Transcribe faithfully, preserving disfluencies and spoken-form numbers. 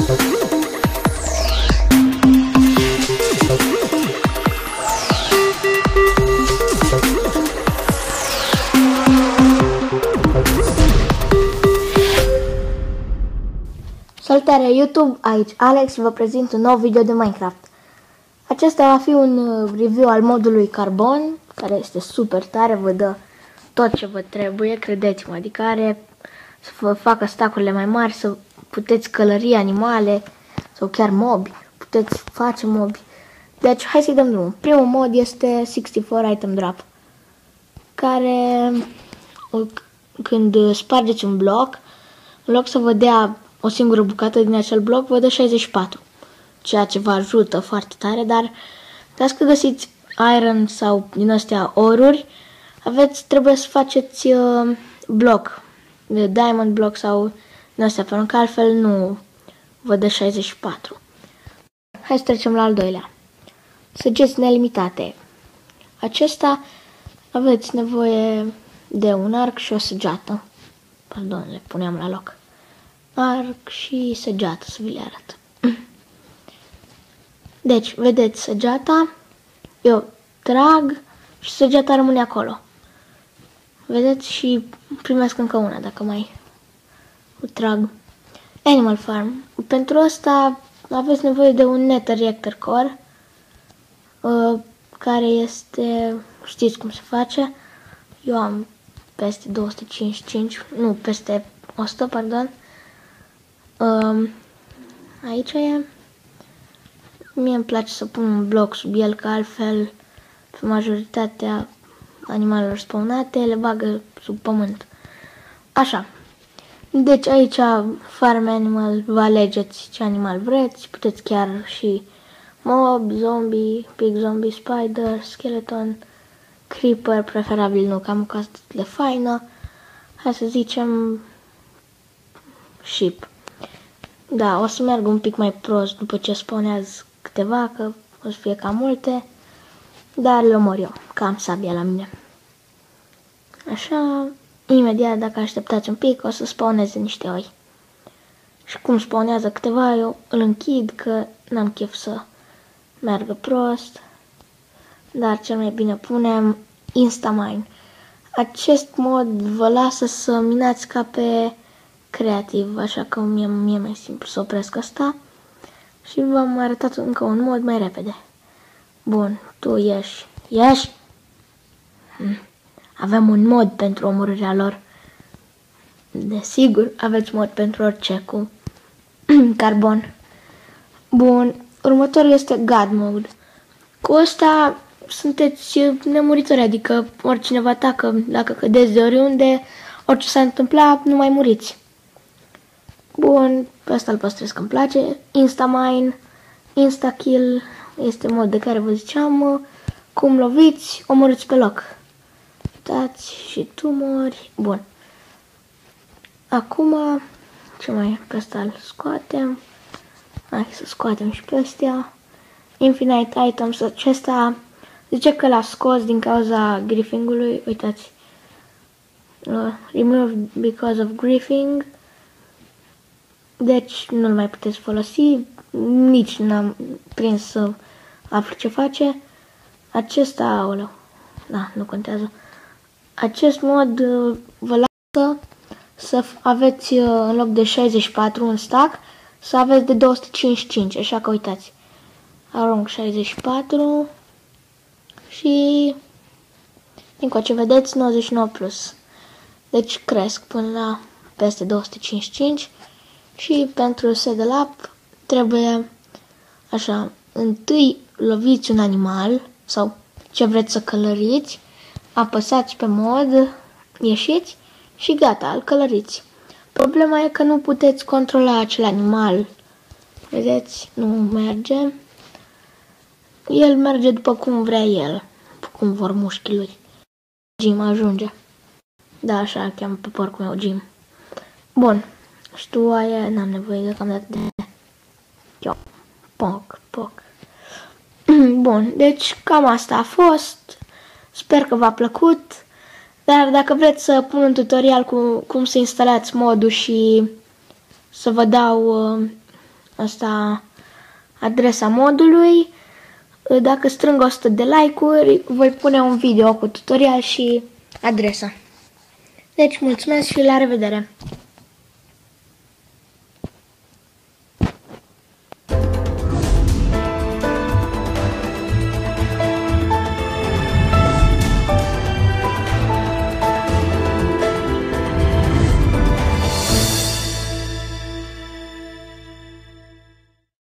Salutare YouTube, aici Alex și vă prezint un nou video de Minecraft. Acesta va fi un review al modului Carbon, care este super tare, vă dă tot ce vă trebuie, credeți-mă, adică are să vă facă stacurile mai mari, să puteți călări animale sau chiar mobi, puteți face mobi. Deci hai să-i dăm drumul. Primul mod este șaizeci și patru Item Drop, care când spargeți un bloc, în loc să vă dea o singură bucată din acel bloc, vă dă șaizeci și patru, ceea ce vă ajută foarte tare, dar dacă că găsiți iron sau din astea oruri, aveți, trebuie să faceți uh, bloc, de diamond block sau din astea, pentru că altfel nu vă dă șaizeci și patru. Hai să trecem la al doilea. Săgeți nelimitate. Acesta aveți nevoie de un arc și o săgeată. Pardon, le puneam la loc. Arc și săgeată, să vi le arăt. Deci, vedeți săgeata, eu trag și săgeata rămâne acolo. Vedeți, și primesc încă una dacă mai o trag. Animal Farm. Pentru asta aveți nevoie de un Nether Reactor Core, uh, care este, știți cum se face. Eu am peste două sute cincizeci și cinci, nu, peste o sută, pardon. Uh, aici e. Mie îmi place să pun un bloc sub el, că altfel pe majoritatea animalelor spawnate le bagă sub pământ. Așa. Deci aici Farm Animal, vă alegeți ce animal vreți, puteți chiar și mob, zombie, pig zombie, spider, skeleton, creeper, preferabil nu, că am o casă de faină. Hai să zicem sheep. Da, o să merg un pic mai prost după ce spawnează câteva, că o să fie cam multe, dar le omor eu, că am sabia la mine. Așa, imediat, dacă așteptați un pic, o să spawneze niște oi. Și cum spawnează câteva, eu îl închid, că n-am chef să meargă prost. Dar cel mai bine punem Instamine. Acest mod vă lasă să minați ca pe creativ, așa că mie, mie mai simplu să opresc asta. Și v-am arătat încă un mod mai repede. Bun, tu ieși. Ieși? Hm. Avem un mod pentru omorârea lor. Desigur, aveți mod pentru orice cu carbon. Bun, următorul este God Mode. Cu ăsta sunteți nemuritori, adică oricine vă atacă, dacă cădeți de oriunde, orice s-a întâmplat, nu mai muriți. Bun, pe ăsta îl păstrez că îmi place. Instamine, Instakill, este mod de care vă ziceam. Cum loviți, omorâți pe loc. Uitați, și tu mori. Bun. Acum, ce mai e? Pe ăsta îl scoatem. Hai să scoatem și pe ăstea. Infinite Items, acesta zice că l-a scos din cauza griefing-ului. Uitați. Uh, remove because of griefing. Deci nu-l mai puteți folosi. Nici n-am prins să aflu ce face. Acesta, aoleu. Da, nu contează. Acest mod uh, vă lasă să aveți uh, în loc de șaizeci și patru în stack, să aveți de două sute cincizeci și cinci, așa că uitați. Arunc șaizeci și patru și încoace vedeți nouăzeci și nouă plus. Deci cresc până la peste două sute cincizeci și cinci și pentru saddle up trebuie așa, întâi loviți un animal sau ce vreți să călăriți, apăsați pe mod, ieșiți și gata, îl călăriți. Problema e că nu puteți controla acel animal. Vedeți? Nu merge. El merge după cum vrea el, după cum vor mușchii lui. Jim ajunge. Da, așa îl cheamă pe porcul meu, Jim. Bun. Și tu aia, n-am nevoie deocamdată de... Eu. Poc, poc. Bun, deci cam asta a fost. Sper că v-a plăcut. Dar dacă vreți să pun un tutorial cu cum să instalați modul și să vă dau uh, asta adresa modului. Dacă strâng o sută de like-uri, voi pune un video cu tutorial și adresa. Deci, mulțumesc și la revedere!